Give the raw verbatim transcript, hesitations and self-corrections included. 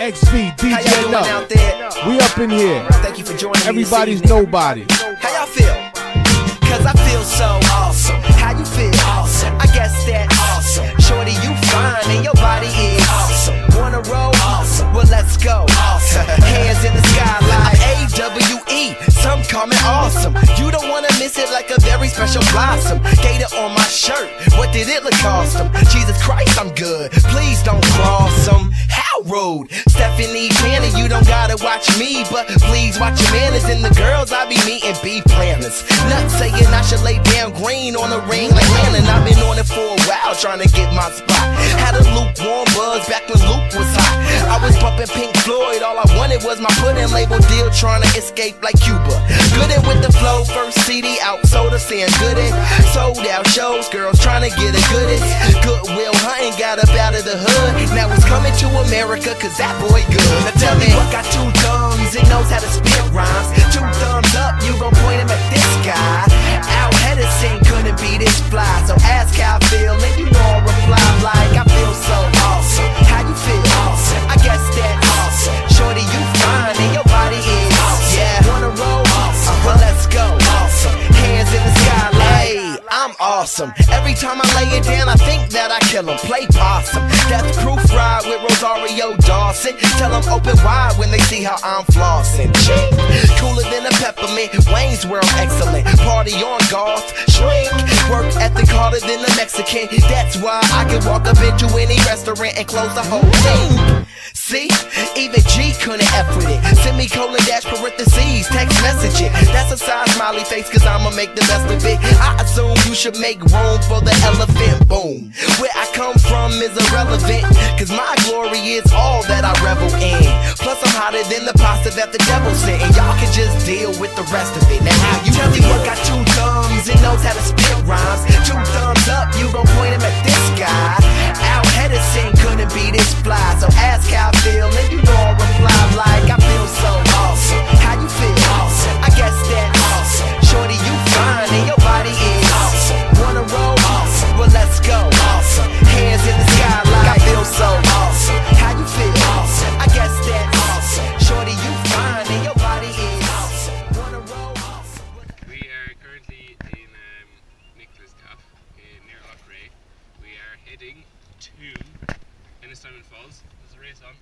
X V, D J Love. We up in here. Thank you for joining me. Everybody's nobody. How y'all feel? Cause I feel so awesome. How you feel? Awesome. I guess that's awesome. Shorty, you fine and your body is awesome. Wanna roll? Awesome. Well, let's go. Awesome. Hands in the sky like A W E. Some call me awesome. You don't wanna miss it like a very special blossom. Gator on my shirt. What did it look awesome? Jesus Christ, I'm good. Please don't cross them. How rude. Stephanie Tanner, you don't gotta watch me, but please watch your manners. And the girls I be meeting be planners. Nuts saying I should lay down green on a ring like Landon. I've been on it for a while trying to get my spot. Had a lukewarm buzz back when Luke was hot. I was bumping Pink Floyd, all I wanted was my pudding label deal, trying to escape like Cuba. Goodin' with the flow, first C D out, soda saying goodin'. Sold out shows, girls trying to get a goodest. Goodwill hunting, got up out of the hood. Now it's coming to America, cause that boy good. Now tell me what got two thumbs, it knows how to spit rhymes. Two thumbs up, you gon' point him at this guy. Al Hedison couldn't be this fly, so ask how I feel, and you know I'll reply like I feel so awesome. How you feel? Awesome. I guess that's awesome. Shorty, you fine and your body is awesome. Yeah, wanna roll? Awesome. Well, let's go. Awesome. Hands in the sky like, hey, I'm awesome. Every time I lay it down, I think that I kill him. Play possum. Death proof ride with Rosario Dawson. Tell them open wide when they see how I'm flossing. Ching. Cooler than a peppermint. Wayne's World excellent. Party on golf. Shrink. Work ethic harder than a Mexican. That's why I can walk up into any restaurant and close the whole thing. See? Even G couldn't F with it. Semicolon dash parentheses. Text messaging. That's a side smiley face cause I'ma make the best of it. I assume you should make room for the elephant. Boom. Where I come from is irrelevant, cause my glory is all that I revel in. Plus I'm hotter than the pasta that the devil sent, and y'all can just deal with the rest of it. Now how you tell me what got two thumbs, it knows how to spit rhymes. Two thumbs up, you gon' point him at this guy. Al Hedison couldn't be this fly, so ask how I feel, and you know I'll reply like I feel so awesome. How you feel? Awesome. I guess that's awesome. Shorty, you fine and your body is awesome. Wanna roll? Awesome. Well, let's go. Awesome. Hands in the sky like I feel so awesome. How you feel? Awesome. I guess that's awesome. Shorty, you fine and your body is awesome. Wanna roll? Awesome. We are currently in um, Nicholas Cap in near Clare. We are heading to Ennistymon Falls. There's a race on.